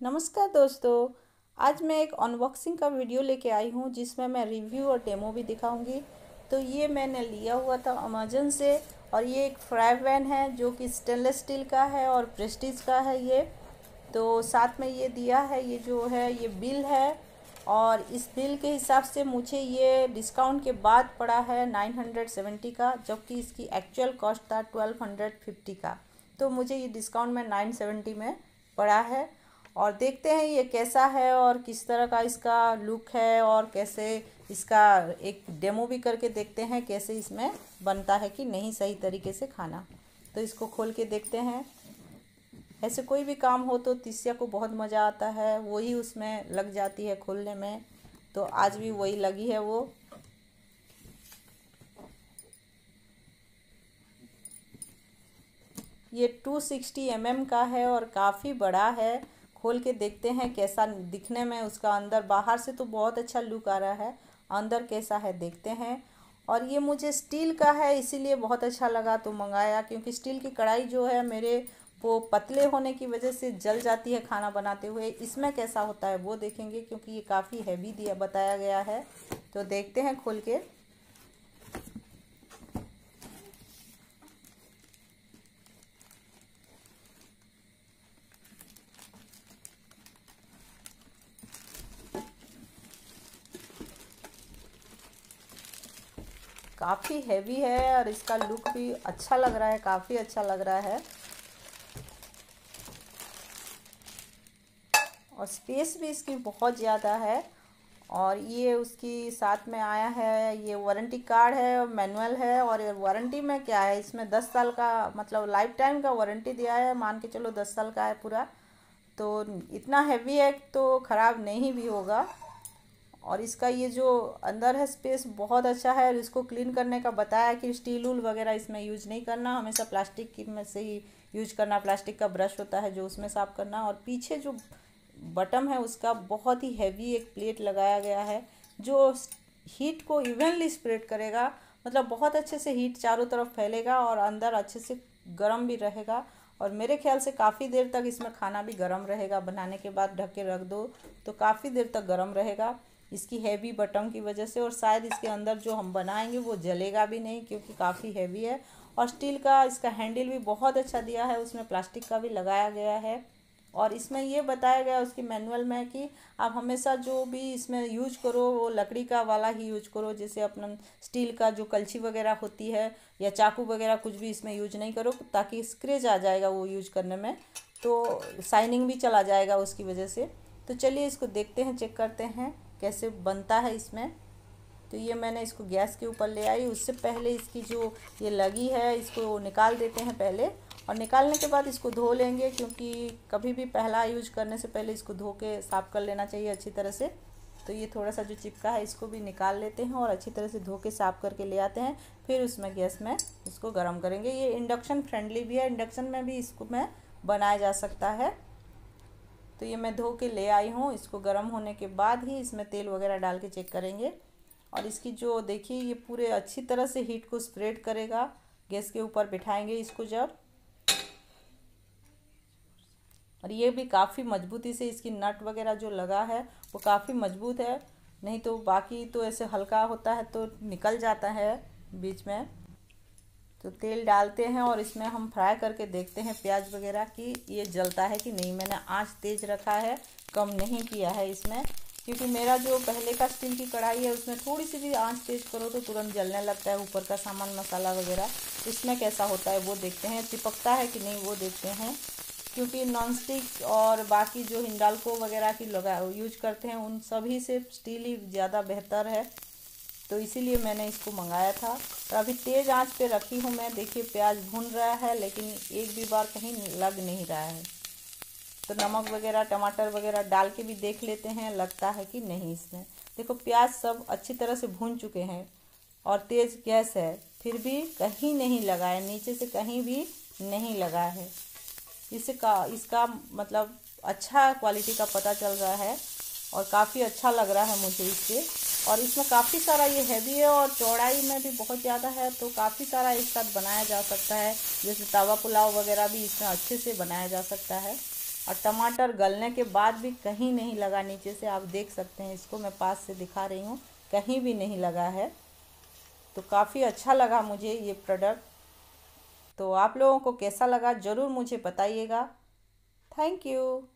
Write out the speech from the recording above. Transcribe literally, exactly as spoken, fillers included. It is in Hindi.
नमस्कार दोस्तों। आज मैं एक अनबॉक्सिंग का वीडियो लेके आई हूँ जिसमें मैं रिव्यू और डेमो भी दिखाऊंगी। तो ये मैंने लिया हुआ था अमेज़न से और ये एक फ्राई पैन है जो कि स्टेनलेस स्टील का है और प्रेस्टीज का है ये। तो साथ में ये दिया है, ये जो है ये बिल है और इस बिल के हिसाब से मुझे ये डिस्काउंट के बाद पड़ा है नाइन हंड्रेड सेवेंटी का, जबकि इसकी एक्चुअल कॉस्ट था ट्वेल्व हंड्रेड फिफ्टी का। तो मुझे ये डिस्काउंट में नाइन सेवेंटी में पड़ा है। और देखते हैं ये कैसा है और किस तरह का इसका लुक है और कैसे इसका एक डेमो भी करके देखते हैं कैसे इसमें बनता है कि नहीं सही तरीके से खाना। तो इसको खोल के देखते हैं। ऐसे कोई भी काम हो तो तिस्या को बहुत मज़ा आता है, वही उसमें लग जाती है खोलने में। तो आज भी वही लगी है वो। ये टू सिक्सटी एम एम का है और काफ़ी बड़ा है। खोल के देखते हैं कैसा दिखने में उसका अंदर। बाहर से तो बहुत अच्छा लुक आ रहा है, अंदर कैसा है देखते हैं। और ये मुझे स्टील का है इसीलिए बहुत अच्छा लगा तो मंगाया, क्योंकि स्टील की कढ़ाई जो है मेरे वो पतले होने की वजह से जल जाती है खाना बनाते हुए। इसमें कैसा होता है वो देखेंगे, क्योंकि ये काफ़ी हैवी दिया बताया गया है। तो देखते हैं खोल के। काफ़ी हैवी है और इसका लुक भी अच्छा लग रहा है, काफ़ी अच्छा लग रहा है। और स्पेस भी इसकी बहुत ज़्यादा है। और ये उसकी साथ में आया है, ये वारंटी कार्ड है, मैनुअल है। और वारंटी में क्या है, इसमें दस साल का मतलब लाइफ टाइम का वारंटी दिया है, मान के चलो दस साल का है पूरा। तो इतना हैवी है तो ख़राब नहीं भी होगा। और इसका ये जो अंदर है स्पेस बहुत अच्छा है। और इसको क्लीन करने का बताया कि स्टील वूल वगैरह इसमें यूज नहीं करना, हमेशा प्लास्टिक की में से ही यूज करना। प्लास्टिक का ब्रश होता है जो उसमें साफ करना। और पीछे जो बटन है उसका बहुत ही हैवी एक प्लेट लगाया गया है जो हीट को इवनली स्प्रेड करेगा, मतलब बहुत अच्छे से हीट चारों तरफ फैलेगा और अंदर अच्छे से गर्म भी रहेगा। और मेरे ख्याल से काफ़ी देर तक इसमें खाना भी गर्म रहेगा। बनाने के बाद ढक के रख दो तो काफ़ी देर तक गर्म रहेगा इसकी हैवी बटन की वजह से। और शायद इसके अंदर जो हम बनाएंगे वो जलेगा भी नहीं, क्योंकि काफ़ी हैवी है। और स्टील का इसका हैंडल भी बहुत अच्छा दिया है, उसमें प्लास्टिक का भी लगाया गया है। और इसमें ये बताया गया उसकी मैनुअल में कि आप हमेशा जो भी इसमें यूज करो वो लकड़ी का वाला ही यूज करो। जैसे अपना स्टील का जो कलछी वगैरह होती है या चाकू वगैरह कुछ भी इसमें यूज नहीं करो, ताकि स्क्रैच आ जाएगा वो यूज करने में, तो शाइनिंग भी चला जाएगा उसकी वजह से। तो चलिए इसको देखते हैं, चेक करते हैं कैसे बनता है इसमें। तो ये मैंने इसको गैस के ऊपर ले आई। उससे पहले इसकी जो ये लगी है इसको निकाल देते हैं पहले। और निकालने के बाद इसको धो लेंगे, क्योंकि कभी भी पहला यूज करने से पहले इसको धो के साफ़ कर लेना चाहिए अच्छी तरह से। तो ये थोड़ा सा जो चिपका है इसको भी निकाल लेते हैं और अच्छी तरह से धो के साफ़ करके ले आते हैं। फिर उसमें गैस में इसको गर्म करेंगे। ये इंडक्शन फ्रेंडली भी है, इंडक्शन में भी इसको में बनाया जा सकता है। तो ये मैं धो के ले आई हूँ। इसको गर्म होने के बाद ही इसमें तेल वगैरह डाल के चेक करेंगे। और इसकी जो देखिए ये पूरे अच्छी तरह से हीट को स्प्रेड करेगा। गैस के ऊपर बिठाएंगे इसको जब। और ये भी काफ़ी मजबूती से इसकी नट वगैरह जो लगा है वो काफ़ी मजबूत है, नहीं तो बाकी तो ऐसे हल्का होता है तो निकल जाता है बीच में। तो तेल डालते हैं और इसमें हम फ्राई करके देखते हैं प्याज वगैरह कि ये जलता है कि नहीं। मैंने आंच तेज़ रखा है, कम नहीं किया है इसमें, क्योंकि मेरा जो पहले का स्टील की कढ़ाई है उसमें थोड़ी सी भी आंच तेज़ करो तो तुरंत जलने लगता है ऊपर का सामान मसाला वगैरह। इसमें कैसा होता है वो देखते हैं, चिपकता है कि नहीं वो देखते हैं। क्योंकि नॉन स्टिक और बाकी जो हिंडाल्को वगैरह की लगा यूज करते हैं उन सभी से स्टील ही ज़्यादा बेहतर है। तो इसीलिए मैंने इसको मंगाया था। और अभी तेज़ आंच पे रखी हूँ मैं। देखिए प्याज भून रहा है लेकिन एक भी बार कहीं लग नहीं रहा है। तो नमक वगैरह टमाटर वगैरह डाल के भी देख लेते हैं लगता है कि नहीं इसमें। देखो प्याज सब अच्छी तरह से भून चुके हैं और तेज़ गैस है, फिर भी कहीं नहीं लगा है, नीचे से कहीं भी नहीं लगा है। इसका इसका मतलब अच्छा क्वालिटी का पता चल रहा है और काफ़ी अच्छा लग रहा है मुझे इससे। और इसमें काफ़ी सारा ये हैवी है और चौड़ाई में भी बहुत ज़्यादा है, तो काफ़ी सारा एक साथ बनाया जा सकता है। जैसे तवा पुलाव वगैरह भी इसमें अच्छे से बनाया जा सकता है। और टमाटर गलने के बाद भी कहीं नहीं लगा नीचे से, आप देख सकते हैं, इसको मैं पास से दिखा रही हूँ, कहीं भी नहीं लगा है। तो काफ़ी अच्छा लगा मुझे ये प्रोडक्ट। तो आप लोगों को कैसा लगा ज़रूर मुझे बताइएगा। Thank you.